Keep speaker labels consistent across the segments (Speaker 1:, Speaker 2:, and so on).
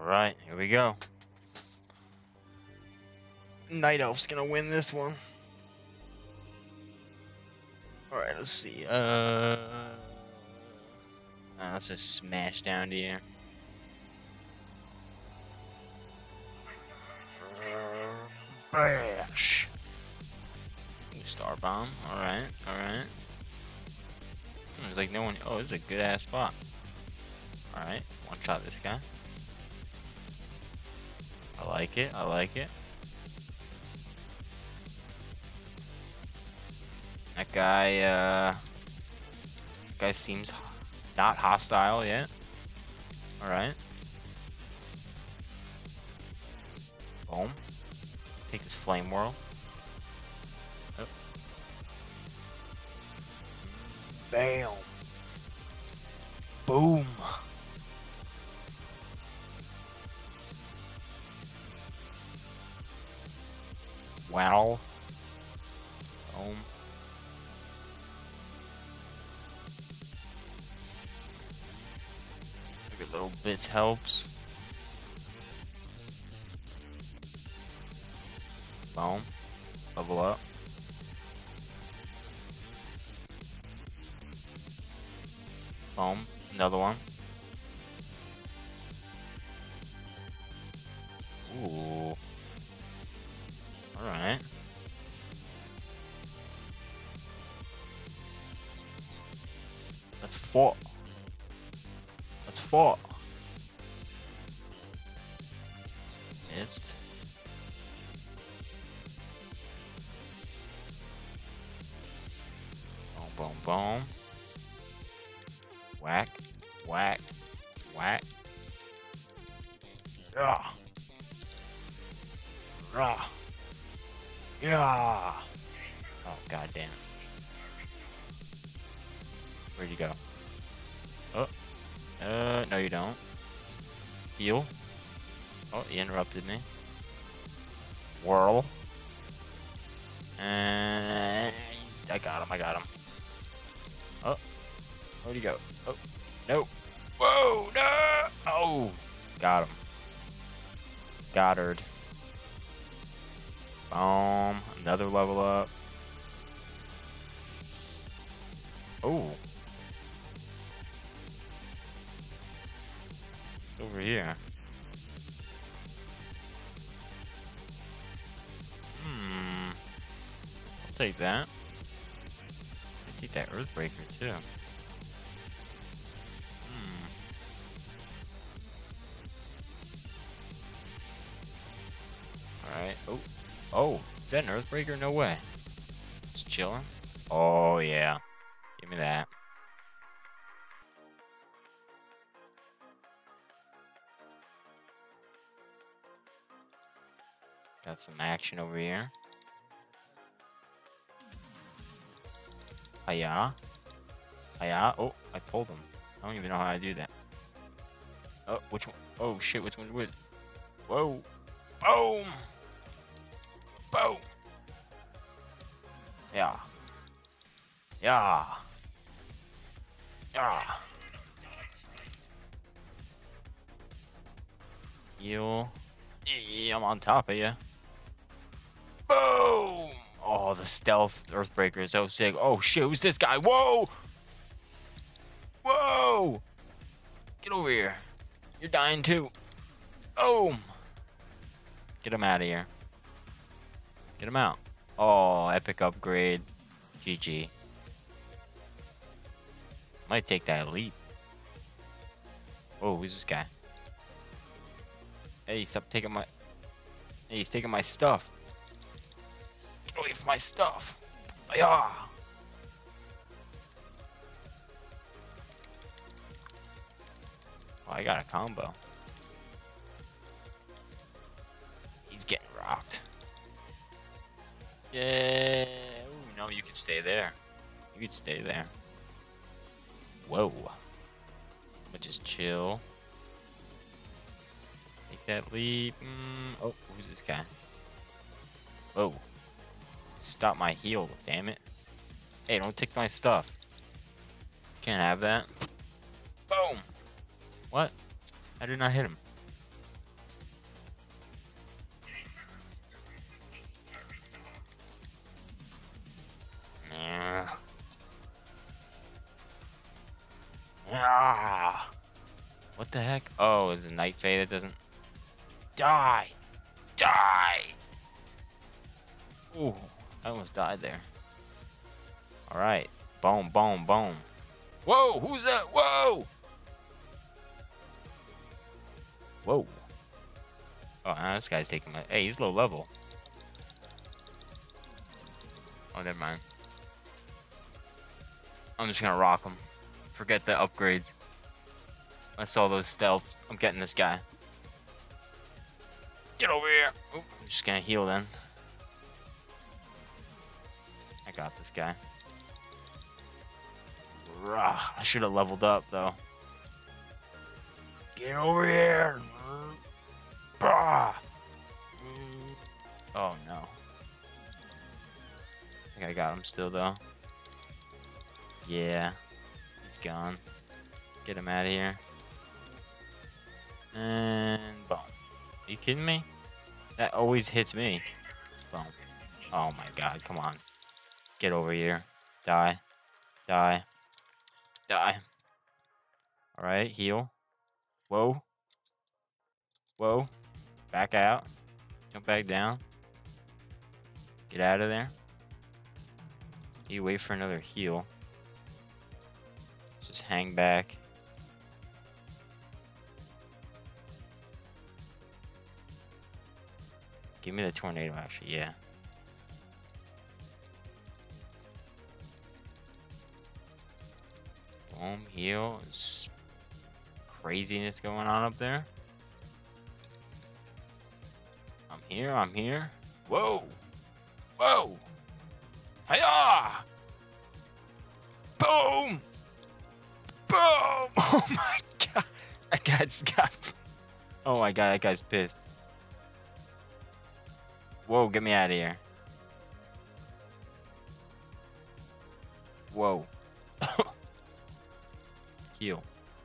Speaker 1: Alright, here we go.
Speaker 2: Night Elf's gonna win this one. Alright, let's see.
Speaker 1: Let's just smash down to here.
Speaker 2: Bash.
Speaker 1: Star bomb. Alright, alright. There's like no one. Oh, this is a good ass spot. Alright, one shot this guy. I like it, I like it. That guy seems not hostile yet. Alright. Boom. Take his flame whirl. Oh.
Speaker 2: Bam. Boom.
Speaker 1: Wow. Boom. Every little bit helps. Boom. Level up. Boom. Another one. Ooh. Alright. That's four. That's four. Missed. Boom, boom, boom. Whack, whack, whack.
Speaker 2: Yeah. Rah. Yeah.
Speaker 1: Oh, goddamn. Where'd you go? Oh. No you don't. Heal. Oh, he interrupted me. Whirl. And I got him. Oh. Where'd he go? Oh. No. Whoa, no! Oh. Got him. Goddard. Boom. Another level up. Oh. Over here. I'll take that. I'll take that Earthbreaker too. Alright. Oh. Oh. Is that an Earthbreaker? No way. Just chilling. Oh, yeah. Give me that. Got some action over here. Hiya. Hiya. Oh, I pulled him. I don't even know how I do that. Oh, which one? Oh, shit. Which one's which? Whoa. Boom. Boom. Yeah. Yeah. Yeah. Heal. Yeah, I'm on top of you. Boom! Oh, the stealth Earthbreaker is so sick. Oh shit, who's this guy? Whoa! Whoa! Get over here. You're dying too. Boom! Get him out of here. Get him out. Oh, epic upgrade. GG. Might take that elite. Oh, who's this guy? Hey, stop taking my... Hey, he's taking my stuff. Get away from my stuff. Yeah. Oh, I got a combo. He's getting rocked. Yeah. Ooh, no, you can stay there. You can stay there. Whoa. But just chill. Take that leap. Oh, who's this guy? Whoa. Stop my heal, damn it. Hey, don't take my stuff. Can't have that. Boom. What? I did not hit him. Ah. What the heck? Oh, it's a Night Fae that doesn't... Die! Die! Ooh, I almost died there. Alright. Boom, boom, boom. Whoa, who's that? Whoa! Whoa. Oh, this guy's taking my... Hey, he's low level. Oh, never mind. I'm just gonna rock him. Forget the upgrades. I saw those stealths. I'm getting this guy. Get over here. Oop, I'm just gonna heal then. I got this guy. Rah, I should have leveled up though. Get over here. Bah. Oh no. I think I got him still though. Yeah. He's gone. Get him out of here. And boom. Are you kidding me? That always hits me. Boom. Oh my god, come on. Get over here. Die. Die. Die. Alright, heal. Whoa. Whoa. Back out. Jump back down. Get out of there. You wait for another heal. Just hang back. Give me the tornado, actually, yeah. Boom, heal. There's craziness going on up there. I'm here, I'm here. Whoa! Whoa! Hiya! Boom! Boom! Oh my god! That guy's got... Oh my god, that guy's pissed. Whoa, get me out of here. Whoa. Heal.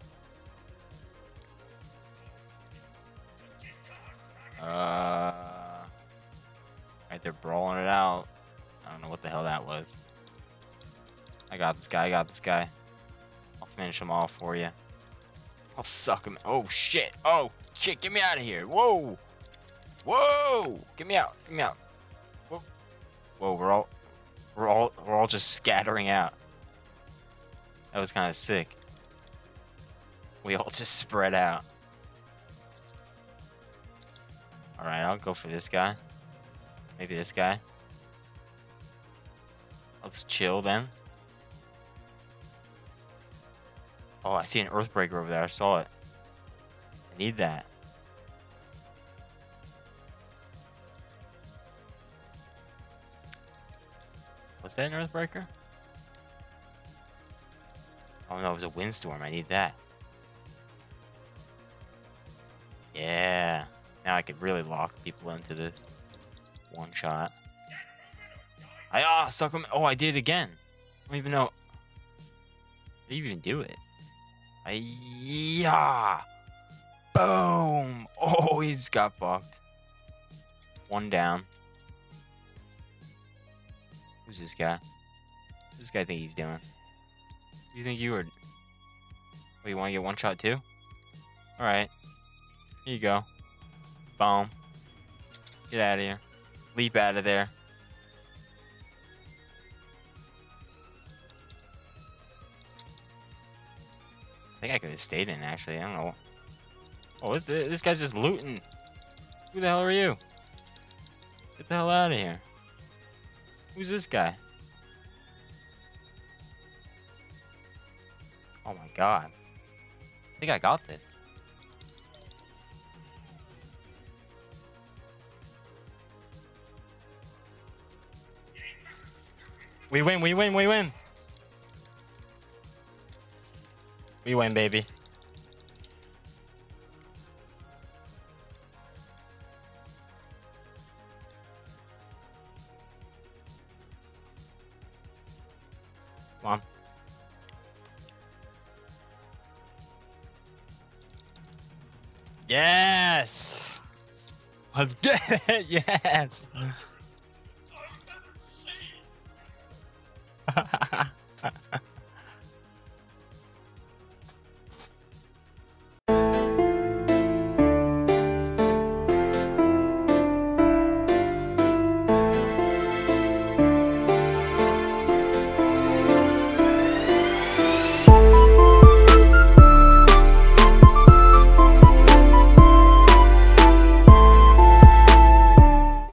Speaker 1: Right, they're brawling it out. I don't know what the hell that was. I got this guy, I got this guy. I'll finish him off for you. I'll suck him. Oh shit. Oh shit, get me out of here. Whoa. Whoa! Get me out! Get me out! Whoa! Whoa! We're all just scattering out. That was kind of sick. We all just spread out. All right, I'll go for this guy. Maybe this guy. Let's chill then. Oh, I see an Earthbreaker over there. I saw it. I need that. Was that an Earthbreaker? Oh no, it was a Windstorm. I need that. Yeah. Now I could really lock people into this. One shot. Suck him. Oh, I did it again. I don't even know. Did you even do it? Yeah. Boom. Oh, he's got fucked. One down. Who's this guy? What's this guy think he's doing? You think you were... Oh, you want to get one shot too? Alright. Here you go. Boom. Get out of here. Leap out of there. I think I could have stayed in, actually. I don't know. Oh, this guy's just looting. Who the hell are you? Get the hell out of here. Who's this guy? Oh my god. I think I got this. We win, we win, we win. We win, baby. Come on. Yes! Let's get it! Yes!